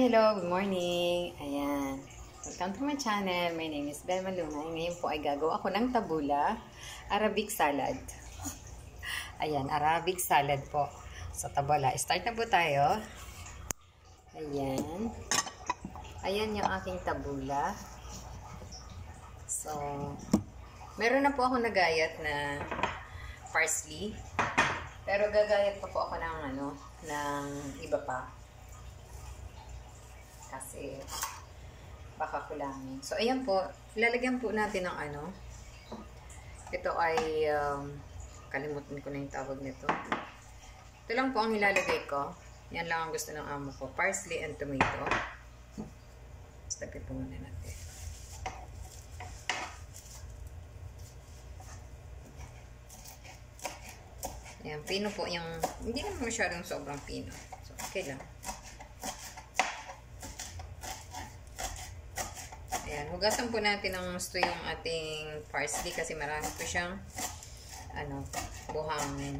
Hello, good morning. Ayan. Welcome to my channel. My name is Belma Lunay. Ngayon po ay gagawa ako ng tabula, Arabic salad. Ayan, Arabic salad po. So, tabula. Start na po tayo. Ayan. Ayan yung aking tabula. So, meron na po ako nagayat na parsley. Pero gagayat pa po ako ng ng iba pa. Kasi baka kulangin. So, ayan po. Lalagyan po natin ng ito ay kalimutan ko na yung tawag nito. Ito lang po ang ilalagay ko. Yan lang ang gusto ng amo ko. Parsley and tomato. Stagin po muna natin. Ayan, pino po yung, hindi naman masyadong sobrang pino. So, okay lang. Ayan, hugasan po natin ng gusto yung ating parsley kasi marami po siyang buhangin.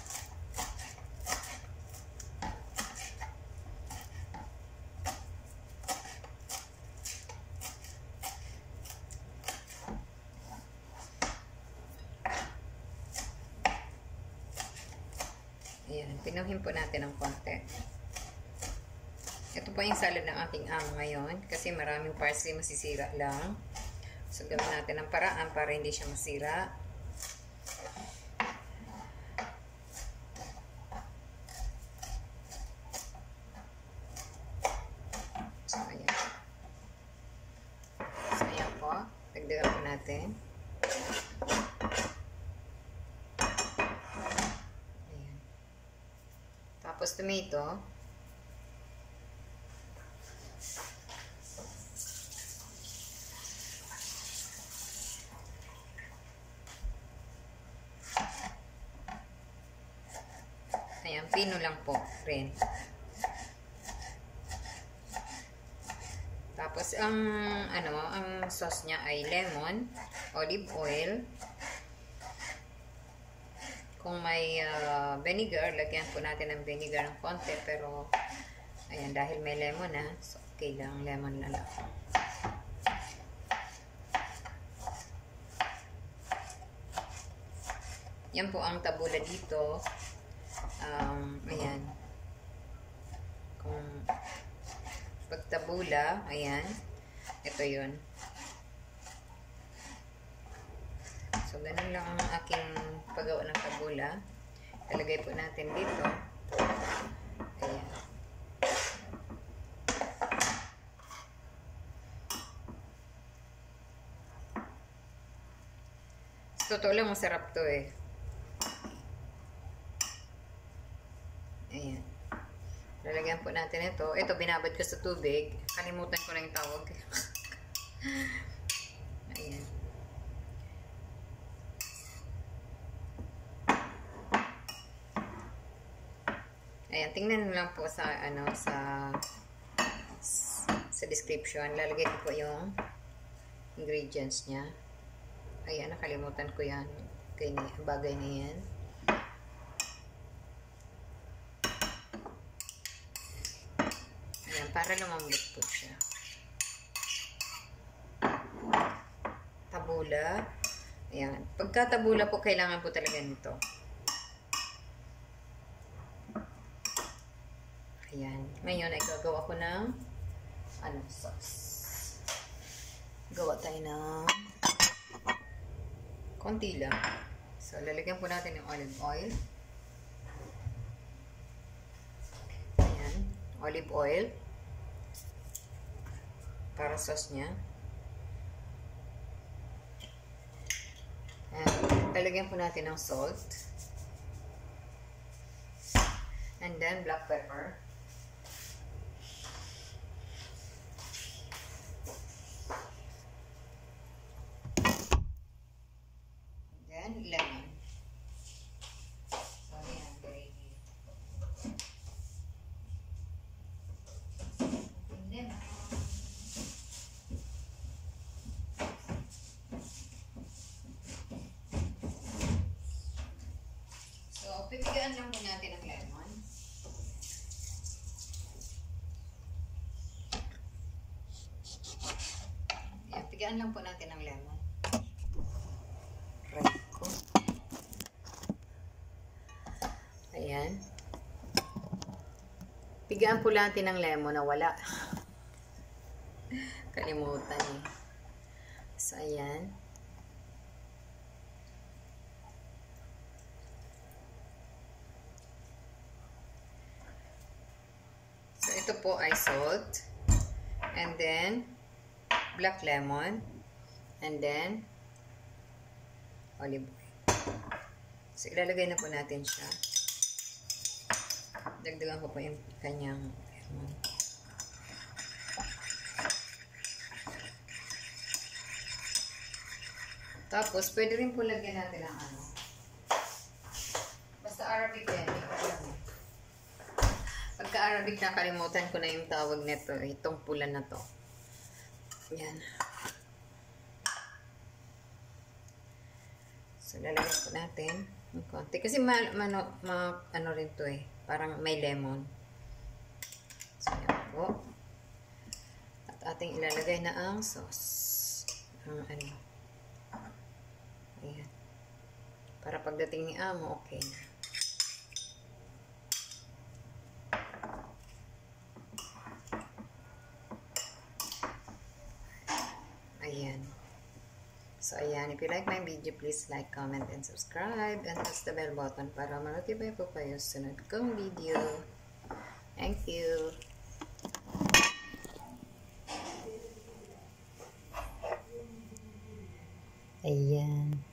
Ayan, pinuhin po natin ng konti. Ito po yung salad ng aking amo ngayon kasi maraming parsley masisira lang. So, gawin natin ang paraan para hindi siya masira. So, ayan. So, ayan po. Dagdagan po natin. Ayan. Tapos, tomato. Ayan, pino lang po rin. Tapos, ang sauce niya ay lemon, olive oil. Kung may vinegar, lagyan po natin ng vinegar ng konti. Pero, ayan, dahil may lemon so okay lang, lemon na lang. Yan po ang tabula dito. Ayan. Kung pagtabula, ayan. Ito yun. So, ganun lang ang aking paggawa ng tabula. Talagay po natin dito. Ayan. So, totoo lang, masarap to eh. Ayan. Lalagyan po natin ito. Ito, binabad ko sa tubig. Kalimutan ko na yung tawag. Ayan. Ayan, tingnan lang po sa sa description. Lalagay ko po yung ingredients niya. Ayan, nakalimutan ko yan. Bagay na yan. Ayan, para lumambot po siya. Tabula. Ayan. Pagka tabula po, kailangan po talaga nito. Ayan. Ngayon ay gagawa ko ng sauce. Gawa tayo ng konti lang. So, lalagyan po natin yung olive oil. Ayan. Olive oil. Para sauce niya. And lalagyan po natin ng salt. And then black pepper. And then lemon. So, yan. Gravy. Lemon. Pipigaan lang po natin ang lemon. pigaan lang po natin ng lemon. Right ko. Ayan. Pigaan po natin ng lemon na wala. Kalimutan eh. So, ayan. So, ito po ay salt. And then, black lemon. And then, olive oil. So, ilalagay na po natin siya. Dagdagan ko po yung kanyang lemon. Tapos, pwede rin po lagyan natin ng ano. Basta Arabic yan. Pagka Arabic, nakalimutan ko na yung tawag nito. Itong pula na to. Yan. So, lalagyan po natin ng konti. Kasi ano rin to eh. Parang may lemon. So, yan po. At ating ilalagay na ang sauce. Ang ano. Ayan. Para pagdating ni Amo, okay na. Ayan. So, ayan. If you like my video, please like, comment, and subscribe. And press the bell button para ma-notify po kayo sa sunod kong video. Thank you. Ayan.